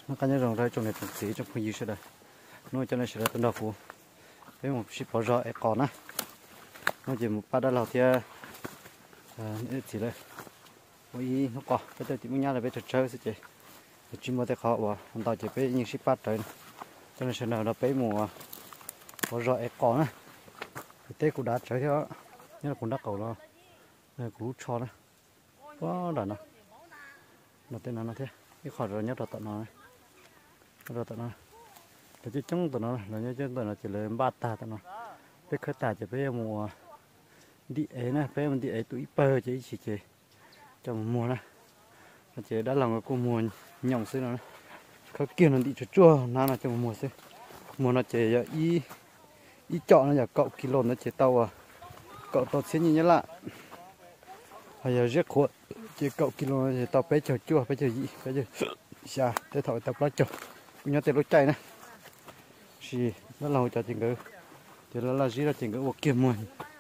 nó cá nhân rồng ra trong này từng xí trong không gì sẽ đây nuôi cho nên sẽ là tân đào phù với một ship bỏ rõ còn á nó chỉ một ba đá lào thì chỉ đây với nó có bây giờ thì mình nhá là bây giờ chơi sẽ chỉ chỉ mua tay khó và hôm tao chỉ biết những ship bắt rồi cho nên sẽ nào nó bé mùa bỏ rõ còn á tết cũng đã chơi theo nhớ là cũng đã cầu lo này cũng cho đó quá đàn nó tên nó thế cái khỏi rồi nhớ rồi tận nó này rồi tận nó để chứ chống tận nó là nhớ chứ tận nó chỉ là ba ta tận nó biết khơi ta chỉ biết mùa đi ấy nè biết mình đi ấy tụi bơ chứ chỉ trong mùa này nó chỉ đã làm cái cô mùa nhộng xí nó khơi kia nó đi chua nó là trong mùa xí mùa nó chỉ ý chọn nó là cậu kilo nó chỉ tàu cậu tàu xí như lạ bây giờ rất khó chỉ cậu kilo thì tàu bé chờ chua bé chờ gì bé chờ xa thế thôi tập lá chờ nhớ tiền lối chạy này thì nó lâu cho chuyện cứ thì nó là gì là chuyện cứ ok mình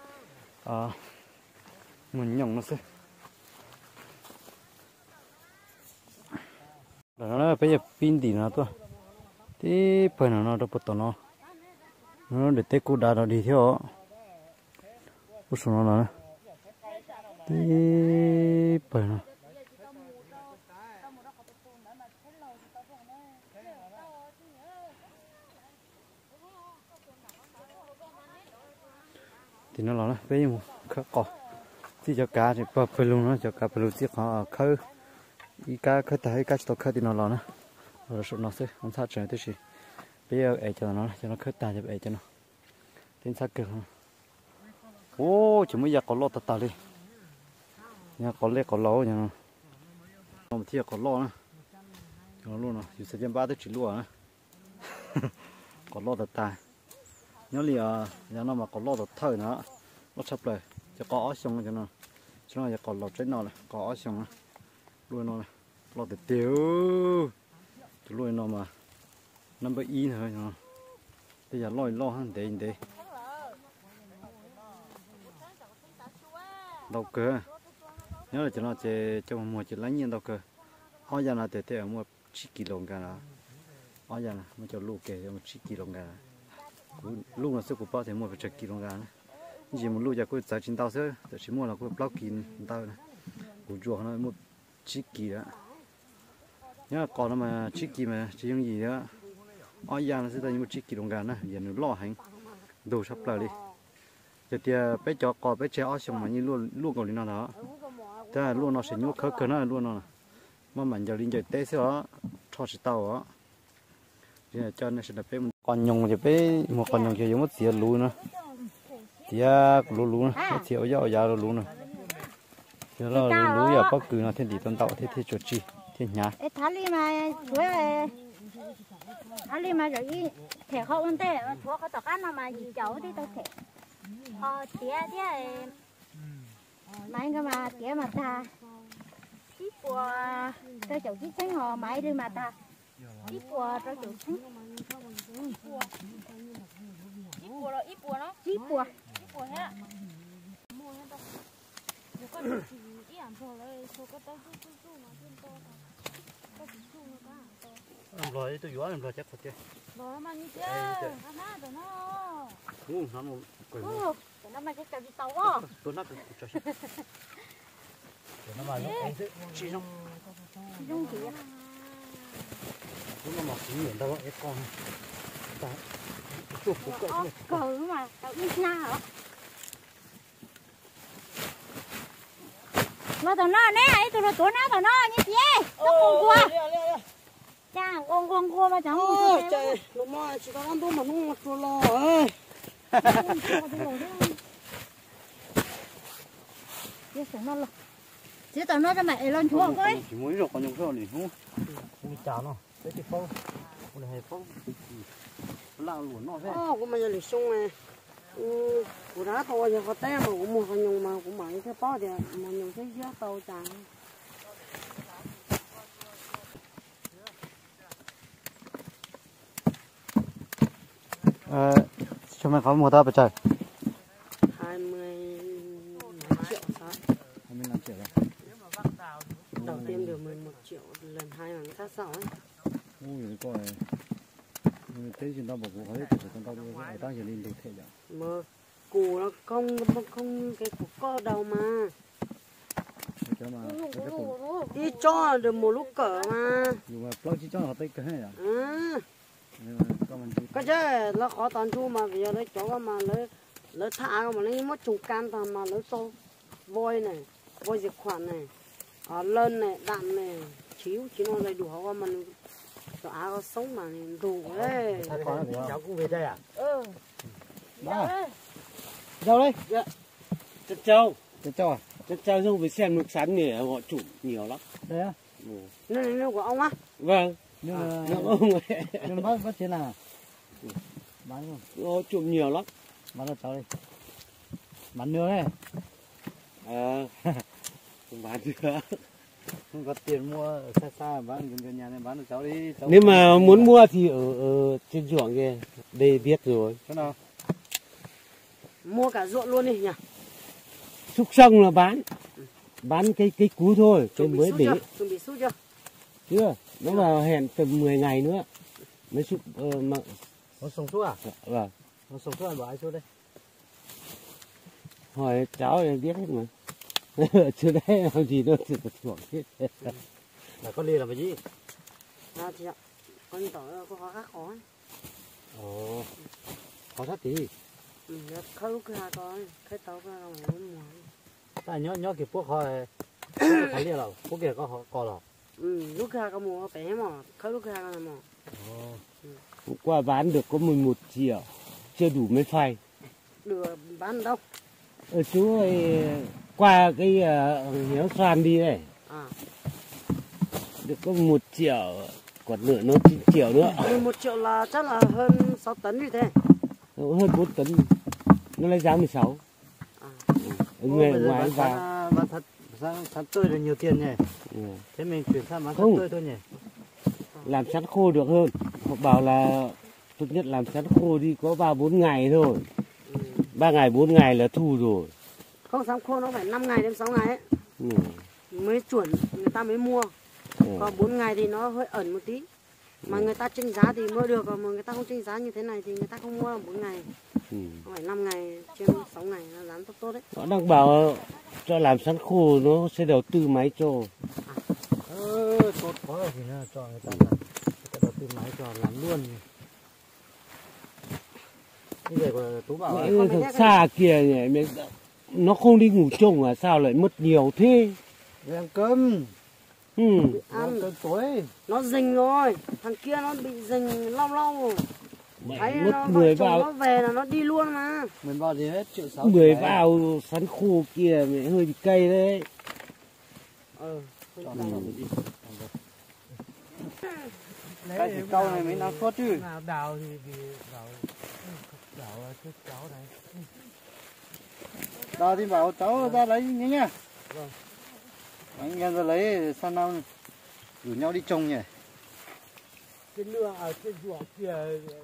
mình nhộng nó sẽ nó bây giờ pin thì nó thôi thì phải nó đâu bắt nó để tết cũ đã nó đi theo bút số nó thì phải nó thì nó là bây giờ khá cỏ thì cho cá thì phải luôn nó cho cá phải luôn chứ họ khơi ý cá khơi thấy cá to khơi thì nó là rồi số nó sẽ không sát trời tới gì bây giờ ấy cho nó khơi tài cho ấy cho nó đến sát cực ô chỉ mới giờ có lót tạt đi nhà có lẽ có lấu nhà một thiệt có lót nữa nó luôn rồi chỉ sẽ ba tới chỉ lúa nữa có lót tạt nhớ liền nhà nó mà có lót thời nữa nó sắp rồi cho có xong cho nó còn lót trên nó này có xong luôn nó này lót tiêu luôn nó mà năm mươi in thôi nó bây giờ lo hơn để đâu cơ nhớ là cho nó cho một chỉ lấy nhiên đâu cơ ở giờ là để mua 10 kg cả là ở giờ là mua cho lúa kề một 10 kg cả lúa là số của bao thì mua phải 10 kg cả chỉ một lúa giờ có giá chín tao sớ để chỉ mua là có bao kín tao này của chuột nó một 10 kg đó nhớ còn nó mà 10 kg mà chỉ những gì đó ở giờ nó sẽ thành một 10 kg cả nè giờ nó lo hành đồ sắp lại đi thì bé cho cò bé treo xong mà như luôn còn đi nào đó thế luôn nó sẽ nhúc khơi nó luôn nó mà mình giờ đi chơi té xíu đó cho sẽ tàu đó thì cho nên sẽ là bé còn nhung thì bé một con nhung thì giống mất xỉa lú nữa thì lú nữa mất xỉa ở lú nữa thì lú giờ có cừ nó thiên đi tuần tàu thế chuột chi thế nhá thằng li mà rồi thẻ không ăn tê thua có tọt ăn mà gì cháu đi tao thẻ tía mấy cái mà tía mà ta ít của tao chậu ít trứng họ mấy đi mà ta ít của tao chậu trứng ít của hết làm rồi tôi vừa làm rồi chắc thật chứ rồi mà như thế nó rồi nó nó một quỷ nó mà cái gì tàu á tôi nó cho nó mà nó chỉ trong gì á nó mà chỉ nhìn đâu cái con chuột của cờ mà tao ít na hả nó tao nó nè tụi nó tao nó như thế nó cùng qua cha con cua mà chẳng trời nó mà chỉ có ăn thôi mà nó ngọt rồi chứ sống nó chứ tao nó cho mẹ lên chúa coi chỉ mới rồi còn dùng sao thì không đi chào nó đấy thì phong đây hay phong lao luôn nó thế cũng bây giờ lịch sung này của đá thôi giờ có té mà cũng một con nhung mà cũng mạnh thế bao thì mà nhung thấy giá tàu chẳng cho mày có mua tao phải trời 25 triệu sao 25 triệu đầu tiên được 11 triệu lần 2 lần sát sau ấy ôi coi thế chúng ta bảo cụ hết thì chúng ta ở đang giờ lên được thế nhỉ mà củ nó không cái củ co đầu mà cho mà cái cụ đi cho được một lúc cỡ mà nhưng mà lo chỉ cho họ tay cái này à à nhưng mà có mình cái chứ nó khó toàn chu mà bây giờ lấy chó mà lấy thả mà lấy mất trùng can toàn mà lấy to voi này voi diệt khuẩn này lân này đạn này chiếu chỉ nó đầy đủ họ mà á có sống mà đủ đấy cháu cũng về đây à? ba đâu đấy Chất trâu. để cho à Chất trâu không phải xem nước sắn nghề họ chụp nhiều lắm. đây á nó của ông á Vâng. nhưng mà Nó ông ấy. nhưng mà bắt thế nào bán không Họ chụp nhiều lắm. bán cho cháu đi bán nữa đấy Không bán nữa. không có tiền mua ở xa xa bán gần nhà này bán cho cháu đi cháu Nếu mà muốn mua thì ở trên ruộng kia. Đây biết rồi. thế nào mua cả ruộng luôn đi nhỉ Xúc xong là bán. Bán cái cú thôi. Cái mới để. chuẩn bị xúc chưa Chưa. Nó vào hẹn tầm 10 ngày nữa. Mới xúc mà. nó sống thuốc à Vâng. nó sống thuốc là bảo ai số đây Hỏi cháu thì biết hết mà. Chưa đấy làm gì đâu thì ruộng hết. là con đi làm cái gì chị ạ con tỏi có khó khó ấy. ồ khó thắt tí khơi lúc hai con khơi tàu ra rồi muốn ta nhớ cái púc họ thấy đi đâu púc kia có họ co đâu lúc hai con mua bé mà khơi lúc hai con mà Hôm qua bán được có 11 triệu. Chưa đủ mấy phai. được bán đâu Ở chú ơi, qua cái héo xoan đi này. Được có 1 triệu. Còn nữa nó 9 triệu nữa. 1 triệu là chắc là hơn 6 tấn như thế Hơn 4 tấn. Nó lấy giá 16. Ở người ngoài vào. bán thật sắn tươi là nhiều tiền nhỉ thế mình chuyển sang bán sắn tươi thôi nhỉ Làm sắn khô được hơn. Họ bảo là tốt nhất làm sắn khô đi có 3-4 ngày thôi. 3 ngày 4 ngày là thu rồi. không sắn khô nó phải 5 ngày đến 6 ngày ấy mới chuẩn người ta mới mua còn 4 ngày thì nó hơi ẩn một tí mà người ta chênh giá thì mua được còn mà người ta không chênh giá như thế này thì người ta không mua 4 ngày nó phải 5 ngày trên 6 ngày là giá tốt tốt đấy Họ đang bảo cho làm sắn khô nó sẽ đầu tư máy cho. tốt quá rồi thì nó cho người ta làm đầu tư máy cho làm luôn như vậy của tú bảo Thật xa kìa nhỉ, nó không đi ngủ chung à sao lại mất nhiều thế? ăn cơm ăn cơm tối nó rình rồi thằng kia nó bị rình lâu lâu thấy Mất nó 10 vào vào nó về là nó đi luôn mà mình bao gì hết 1.600.000 10 vào sắn khô kia mẹ hơi bị cay đấy. cái thì câu này mới nói tốt chứ Nào đào thì đào cho cháu này. đó thì bảo cháu ra lấy nhé nhá anh em ra lấy sao nào rủ nhau đi trồng nhỉ Trên nương ở trên ruộng kia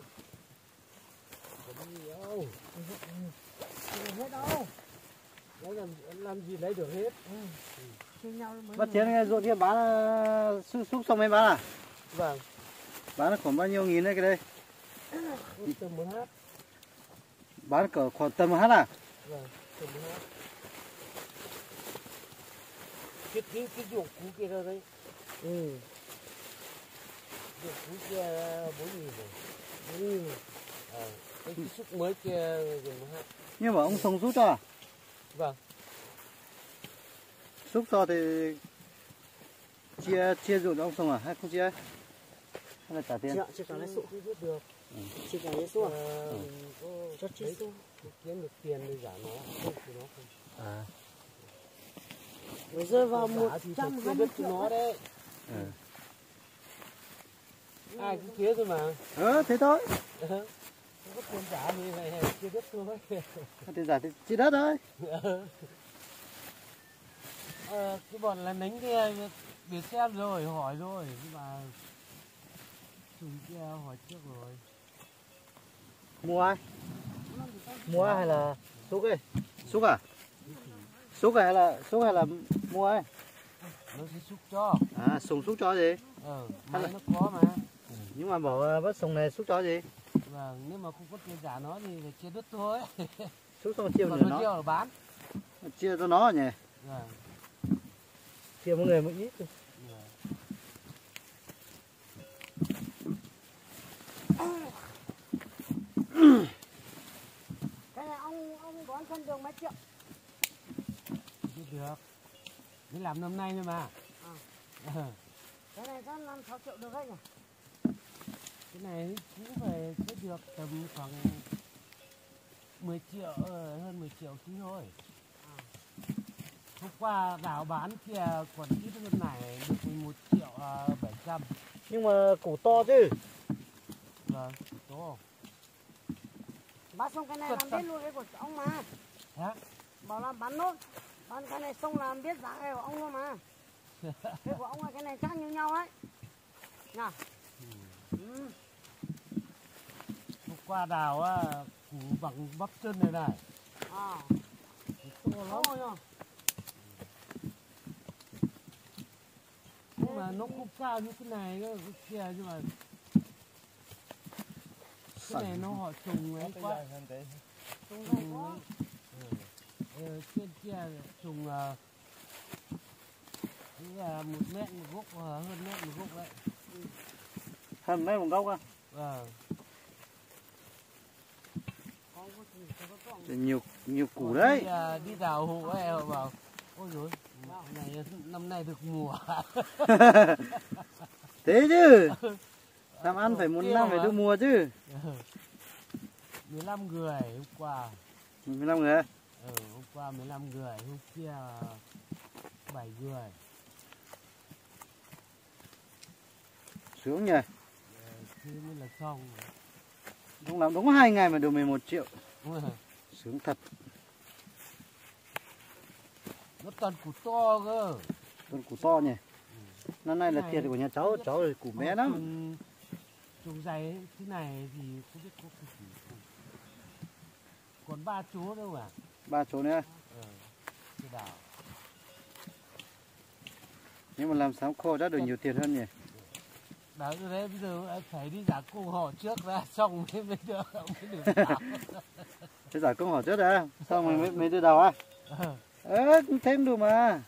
nhiều. Hết đâu. Lấy làm gì lấy được hết. bắt tiền cái ruộng kia bán xúc xong mới bán à Vâng. bán khoảng bao nhiêu nghìn đấy cái đây Tầm 1 hát. bán cỡ khoảng tầm 1 hát à Vâng, tầm 1 hát. Cái ruộng cũ kia đâu đấy. Ruộng cũ kia 4.000 rồi. Cái xúc mới kia dùng 1 hát. nhưng mà ông sống xúc cho à Vâng. xúc cho thì chia ruộng cho ông sống à hay không chia hay là trả tiền chị trả lấy số Chưa biết được. chị trả lấy số à Cho chi số. Kiếm được tiền thì giả nó. Không thì nó không. à mới rơi vào Giả thì chưa 120 biết triệu nó đấy. Ai cũng kia thôi mà. thế thôi Không có tiền giả thì này chưa biết thôi. tiền giả thì chia đất thôi Cái bọn là nánh kia biết xem rồi hỏi rồi nhưng mà chúng kia hỏi trước rồi. mua ai hay là xúc ấy xúc à xúc hay là mua ấy Nó sẽ xúc cho. à sùng xúc cho gì Máy nó có mà. nhưng mà bảo bắt sông này xúc cho gì? Vâng, nếu mà không có tiền trả nó thì phải chia đứt thôi. Xúc xong chia Còn cho nó chia nó. ở bán. Chia cho nó nhỉ? Vâng. Chia mỗi người một ít. Cái này ông bón phân đường mấy triệu? Biết được. Mới làm năm nay thôi mà. Cái này có 5-6 triệu được đấy nhỉ? Cái này cũng phải sẽ được tầm khoảng 10 triệu, hơn 10 triệu tí thôi. Hôm qua đào bán kia còn ít hơn này được 11 triệu 700. Nhưng mà củ to chứ. Vâng, to. Bán xong cái này làm biết luôn cái của ông mà. Hả? Bảo là bán nốt. Bán cái này xong làm biết giá cái của ông luôn mà. Cái của ông là cái này chắc như nhau đấy. Nhá. Hôm qua đào củ bằng bắp chân này này. To lắm. Nhá. Nhưng mà nó không cao như cái này cái kia, nhưng mà cái này nó họ trùng ấy quá. Trên kia trùng là 1 mét một gốc, hơn mét một gốc đấy. Hơn mấy một gốc á. Vâng. Nhiều củ đấy. Đi đào hộ ấy họ bảo ôi dồi này năm nay được mùa. Thế chứ. Làm ăn phải một năm phải được mùa chứ. 15 người hôm qua. 15 người. Hôm qua 15 người, hôm kia 7 người. Sướng nhỉ. Thế mới là xong. Không làm đúng có 2 ngày mà được 11 triệu. Sướng thật. Nó toàn củ to cơ. Toàn củ to nhỉ. Năm nay là thiệt của nhà cháu thì củ bé lắm. Trồng dày ấy, thế này thì không biết có cái gì. Còn 3 chỗ đâu à? 3 chỗ nữa. Cái đào. Nhưng mà làm sám khô chắc được nhiều tiền hơn nhỉ. Đấy, đấy bây giờ anh phải đi giả công họ trước ra xong mới được đào. Thế giả công hỏi trước đã. Xong rồi mới đưa đầu á. Thêm đủ mà.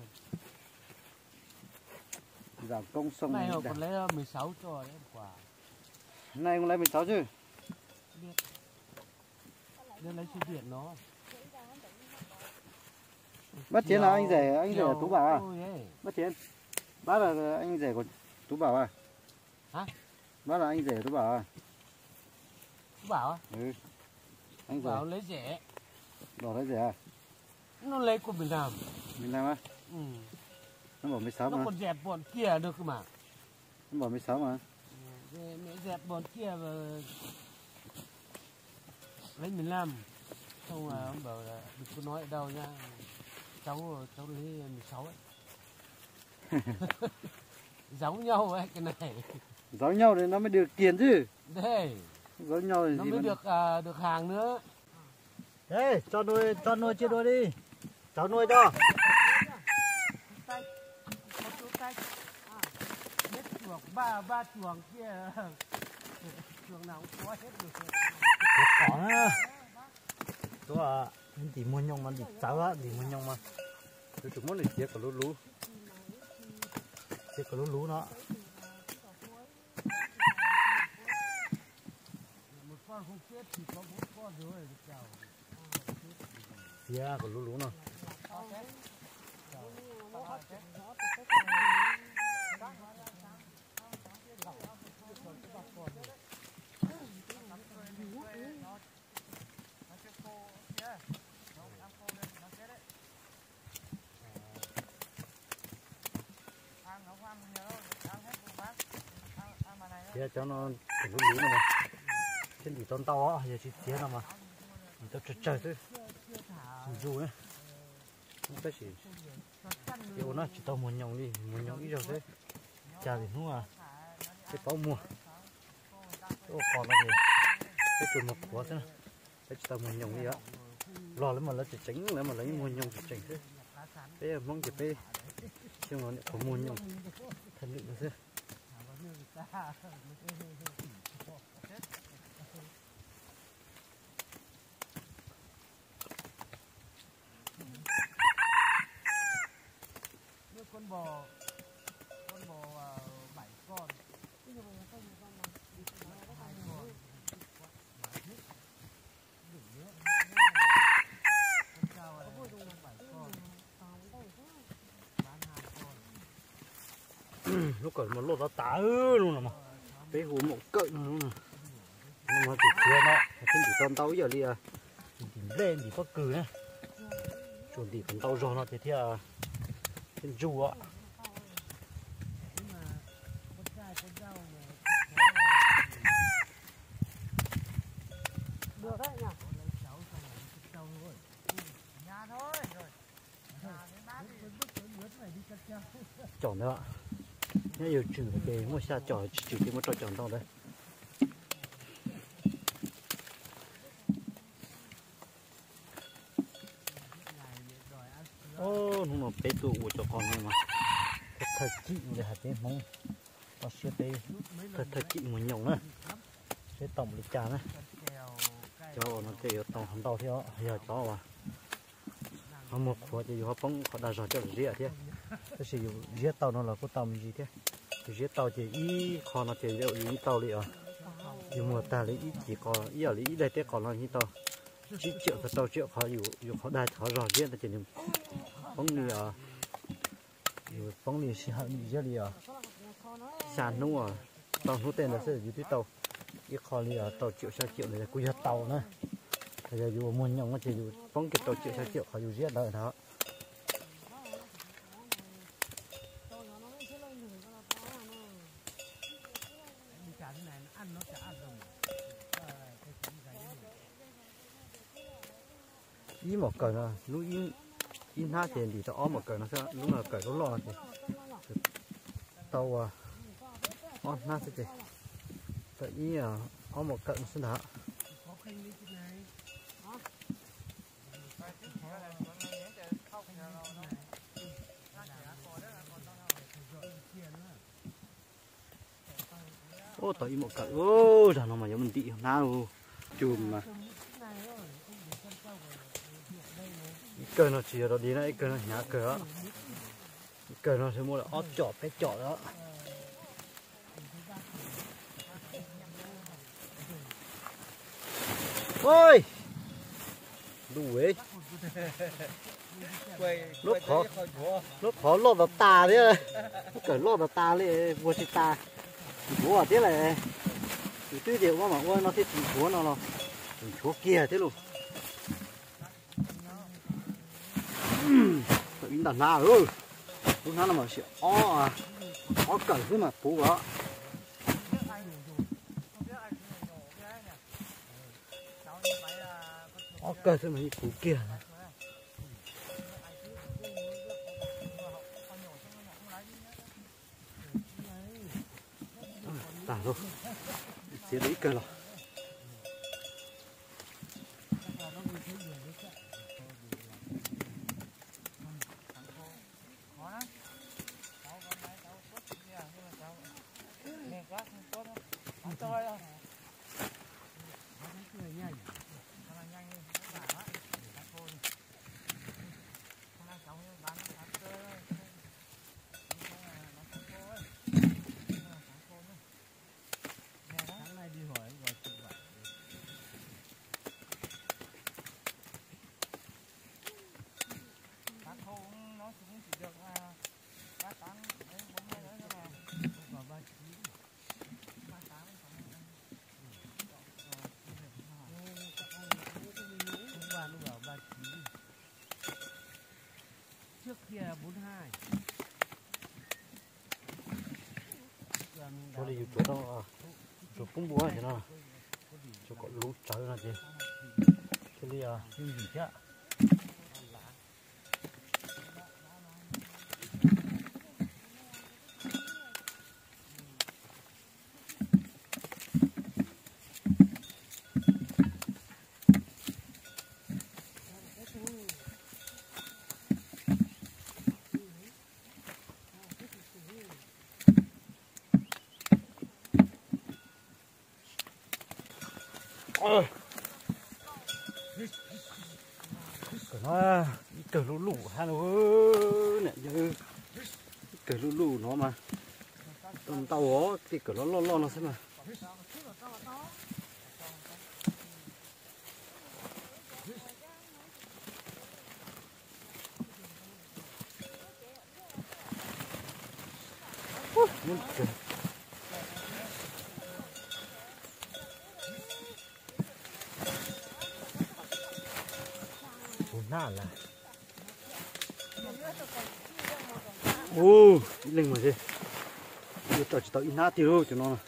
Giả công xong Này rồi họ đào. còn lấy 16 cho đấy quả. Nay cũng lấy 16 chứ. Biết. Đưa lấy số điện nó. Bác Chiến là anh rể của Tú Bảo à? Ấy. Bác Chiến. Bác là anh rể của Tú Bảo à? Hả? Bác là anh rể của Tú Bảo à? Tú Bảo á? Ừ. Anh Tú Bảo rể. lấy rẻ. Bảo lấy rể à? Nó lấy của mình làm. Mình làm á? Ừ. Nó bảo 16 Nó mà. còn dẹp bọn kia được cơ mà. Nó bảo 16 mà. Mẹ dẹp bọn kia và lấy 15. Xong là ông bảo là đừng có nói ở đâu nha. Cháu lấy 16 ấy. Giống nhau ấy cái này. Giống nhau thì nó mới được tiền chứ. Đây. Giống nhau thì Nó gì mới mà... được hàng nữa. Ê, cho nuôi chia đôi đi. Cháu nuôi cho. Biết chuồng ba chuồng kia. Chuồng nào cũng có hết được. Có á. Tôi à, đi mua nhông mà đi cháu á, đi mua nhông mà. Tôi chúng muốn để chia cả lú. Chia cả lú nó. Một con không chết thì có 4 con rồi được chào. Chia cả lú nó. Chia cho nó cả lú nó mà. Trên đỉ con to á, giờ chỉ chia nó mà. Mình tao trời chứ. Dù ấy. Không có gì. Kiểu nó chỉ tao muốn nhông đi, muốn nhông ít rồi thế. Chả gì nữa à. Cái tao mua. Ô còn là gì? Cái chuột một quả thế. Cái chỉ tao muốn nhông đi á. Lo lắm mà lấy chỉ tránh nữa mà lấy muốn nhông chỉ tránh thế. Thế mong chỉ pe. Nhưng mà có muốn nhông. Thân định thế. con bò 7 con. Lúc còn một lột nó tá luôn rồi mà cái hú một cậy nó luôn nhưng mà chỉ chưa nó trên chỉ con tàu giờ đi à chỉ lên thì có cừ này chuẩn thì con tàu rồi nó thế thì trên dù á được đấy nhỉ. chọn nữa nếu nhiều trừ cái mua xa chọn trừ cái mua chọn tàu đấy ô nó mà bé tụ cho con này mà thật chị để hạt thế mong nó sẽ bé thật chị một nhộng nữa sẽ tổng lịch trà này cho nó chơi tổng hắn tàu theo giờ cho à nó một khóa thì họ bóng họ đã rồi cho rỉa thế cái sử dụng rỉa tàu nó là có tàu gì thế rỉa tàu chỉ ý kho nó chỉ liệu ý tàu liệu nhưng mà ta lấy ý chỉ có ý ở ý đây thế còn là như tàu 7 triệu và 6 triệuเขาอยู่เขาได้เขารอเยอะแต่จะนี่ป้องนี่อยู่ป้องนี่สิหานี่เยอะเลยสารนู้ตอนนู้นเต้นแล้วอยู่ที่เตาอีกคอนี่เตาเจียว6 triệuเลยกูจะเตานะแต่จะอยู่มุนยังก็จะอยู่ป้องเก็บเตาเจียว6 triệuเขาอยู่เยอะเลยนะý một cờ nó lúc in hai tiền thì cho một cờ nó sẽ lúc nào cờ nó lo thì tàu na sẽ tự ý một cờ nó sẽ đá ô tự ý một cờ ô thằng nó mà giống mình tị nào chùm mà cờ nó chỉ ở đi này cờ nó nhả cờ nó sẽ mua là ót chọt cái chọt đó ôi đủ ấy lúc khó lọt vào tà thế cờ lọt vào tà lên vua chỉ tà vua thế này tuy điều mà ôi nó thích chúa nó chúa kia thế luôn tự nhiên đàn na rồi lúc nào mà sẽ ó cởi thế mà phú đó ó cởi thế mà như phú kia tả rồi sẽ đấy cởi rồi trước kia 42 thôi đi chỗ đó chỗ cũng búa thế nào chỗ có lú trời là gì cái gì gì chứ nó cờ lũ lũ ha nó nè như cờ lũ lũ nó mà tôm tàu ó thì cờ lo nó xem mà nà là ô linh mà gì giờ tao chỉ tao ít nát tiêu cho nó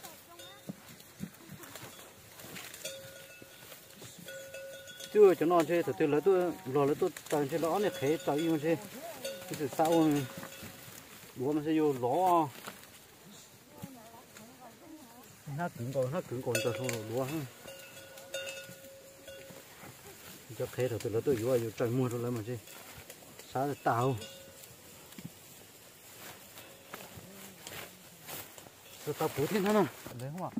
chưa cho nó chơi từ lấy tôi lấy tôi tao chơi lõ này khé tao yêu chơi cái sự sao bố nó sẽ vô lõ nát cứng còn tao không lúa cho khé từ lấy tôi vô trời mưa rồi lấy mà chơi sao để tao tao phủ thiên thế nào đấy không ạ?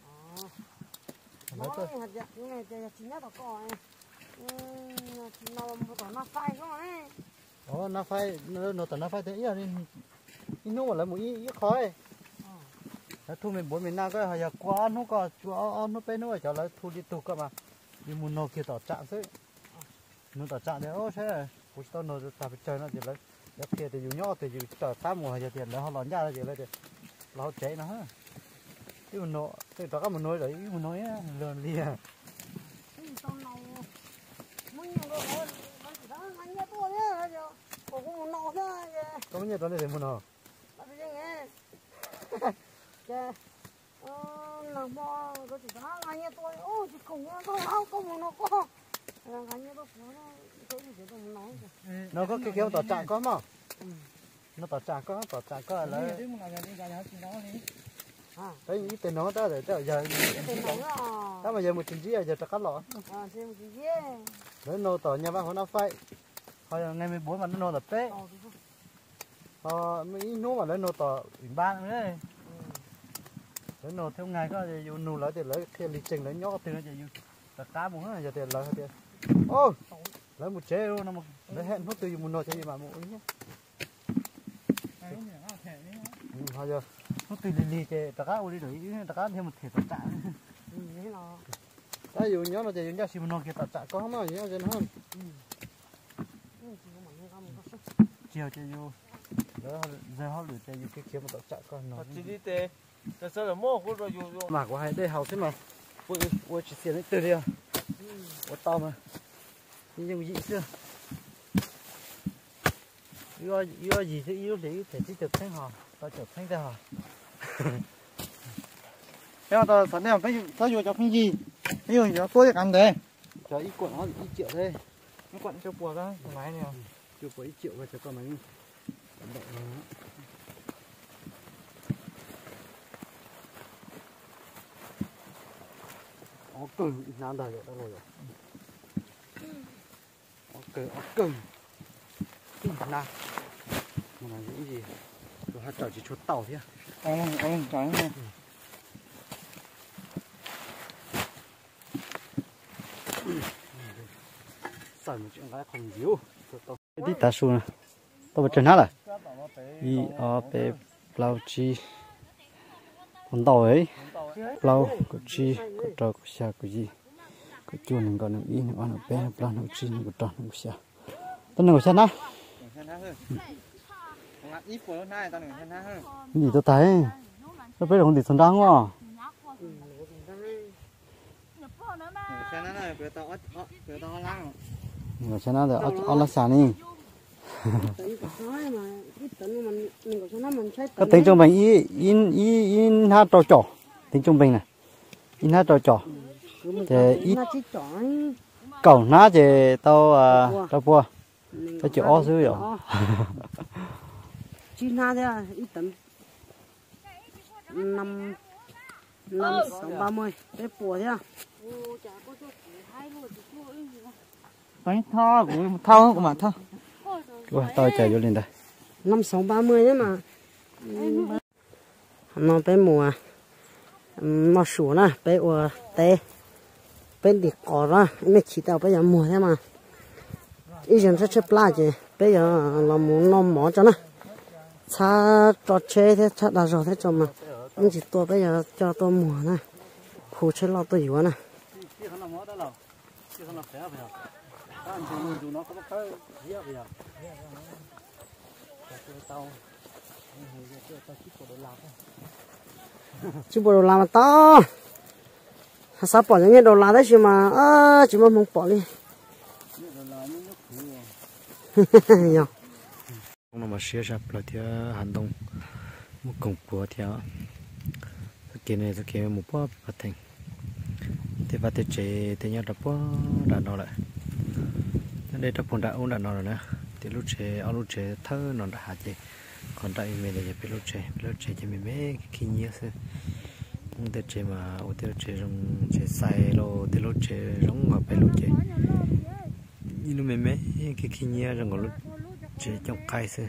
Nói tôi hạt dạng như này thì chính nhất là cỏ này, nó một tỏ nó phai không ấy. Nó phai nó tỏ nó phai thế ít đi, ít nô là một ít khói. Thu mình bốn mình nào cái hay là quá nó có chúa nó bé nó cho lấy thu đi tụ cơ mà, đi muốn nó kia tỏ trạng thế, nó tỏ trạng đấy ô thế, cũng tao nó tao phải chơi nó thì lấy, lấy kia thì dùng nhỏ thì dùng tỏ tám mùa hay là tiền lấy họ lòn ra thì lấy thì lao cháy nó ha, cái một nồi cái đó có một nồi đấy một nồi á lợn lìa. Có bao nhiêu tao để một nồi? Nó có cái kéo tỏ trạng có mà? Nó tỏ trạng có là đấy ít tiền nó ta để giờ ta mà giờ một chín giờ ta cắt lọ đấy nó tỏ nhà bác nó phai hồi ngày 14 mà nó là té mấy nó mà nó tỏ ủy ban đấy đấy nó theo ngày có gì nụ lấy thì lấy khi lịch trình lấy nhóc tiền cho dù ta cá một giờ tiền lấy tiền ô lấy một chế luôn nó một lấy hẹn hút từ một nồi cho gì mà một nhé bây giờ nó tùy lì chè tất cả đi rồi tất cả thêm một thể tất cả cái dù nhớ nó chỉ dùng ra xí một kia tất cả có không mà nhớ cho nó hơn chiều cho dù giờ họ lựa cho dù cái kiếm một tất cả con nó chỉ đi têแต่sao là mua của rồi dùng mà của hai đây hào thế mà ôi chỉ tiền đấy từ đi à ôi to mà nhưng gì xưa yêu gì thì yêu để thể chỉ được thanh hò tao chụp thanh ra hò thế mà tao sẵn nào tao vô cho phim gì yêu nó tôi ăn đấy cho ít quận nó ít triệu đây nó quận cho bùa ra máy này chụp có ít triệu và cho con máy ok nán đời rồi rồi ok nào mà là những gì rồi hai trò chỉ chuột tàu thế anh trắng này xài một chuyện gái không nhiều đi ta su nè tao bật chân hát à i o p plau chi con tàu ấy plau có chi có trò có xa có gì có chuột mình còn i nó ăn ở bên plau nó chi nó có trò nó có xa tao nó có xa nè cái gì tôi thấy nó biết là không thì son đắng quá người xem nó được ăn lá xà đi cái tính trung bình in hai trò trò tính trung bình này in hai trò trò thì ít cẩu ná thì tao tao bua tao chịu ó dữ rồi chi na thế ít tấn 530 cái bùa thế bánh thao của mà thao tao chạy vô lên đây 5630 đấy mà nó bé mùa nó sủa nè bé ua tê bên đi cỏ ra mấy chỉ tao bây giờ mùa thế mà ý dân sẽ chụp lại chứ bây giờ là muốn nom mỏ cho nó xa trò chơi thế chắc đã rồi thế cho mà anh chỉ tôi bây giờ cho tôi mùa này khu chơi lo tôi yếu này chứ bộ đồ làm mà to sao bỏ những cái đồ làm đấy chứ mà chỉ mà không bỏ đi nhau không mà xé ra là thì hành động một công bố thì cái này cái một bó bắt thành thì bắt chế thì nhớ đập bó đã nó lại đây đập bóng đã ôn đã nó rồi nè thì lúc chế ao lúc chế thơ nó đã hạt gì còn tại mình là phải lúc chế cho mình mấy kinh nghiệm thôi nhưngแต่chế mà ở tiêu chế trong chế sai lo thì lúc chế giống mà phải lúc chế nhưng mà mấy cái kinh nghiệm trong lúc chế trong cây thôi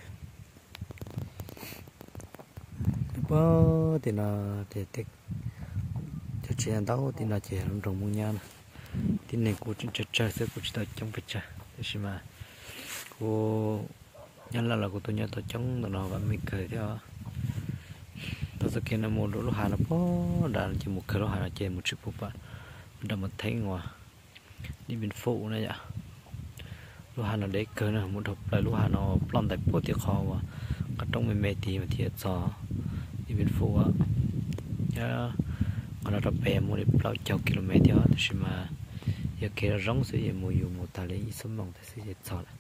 bó thì là để cho chế ăn đâu thì là chế làm trồng muôn nha thì này cô chỉ chơi sẽ cô chỉ tới trong việc chơi thế mà cô nhân là cô tôi nhớ tôi chống nó và mình cười theo tôi sẽ kiến là một lỗ hà nó bó đã chỉ một cái lỗ hà là chế một chiếc bút bạn đã một thấy ngoài đi bên phụ này ạ lỗ hà nó để cười nữa một hộp lại lỗ hà nó plon tại bút tiệc kho và cả trong mình mê thì mà thiệt sò đi bên phụ á còn nó bè một đến bao nhiêu km theo thế mà giờ kia rong sẽ mua một tali sớm mong sẽ sọ